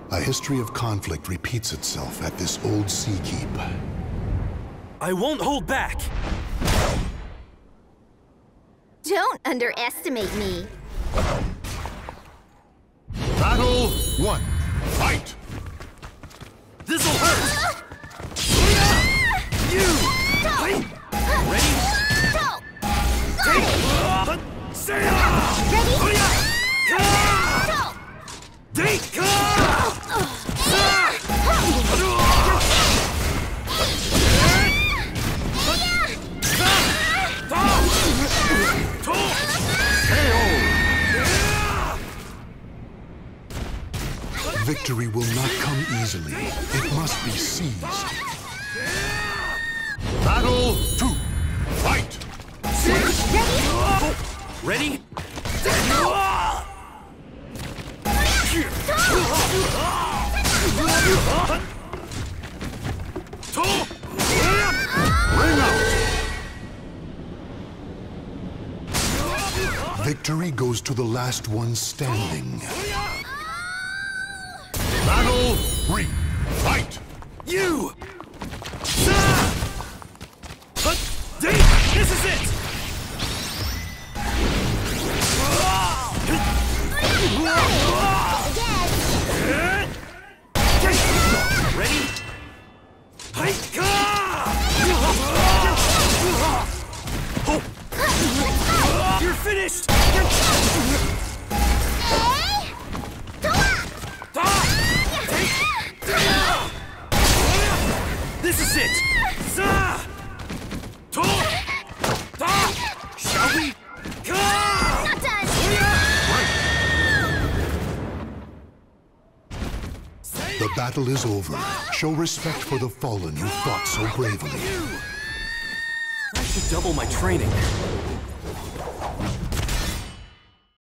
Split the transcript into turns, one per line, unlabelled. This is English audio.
A history of conflict repeats itself at this old sea keep.
I won't hold back!
Don't underestimate me.
Battle 1. Fight!
This'll hurt! You! Ready?
Victory will not come easily. It must be seized. Battle 2. Fight!
Ready?
Ring out! Victory goes to the last one standing. Battle 3. Fight!
You! This is it! Ready? You're finished! This is it! Shall we?
Not done!
The battle is over. Show respect for the fallen who fought so bravely.
I should double my training.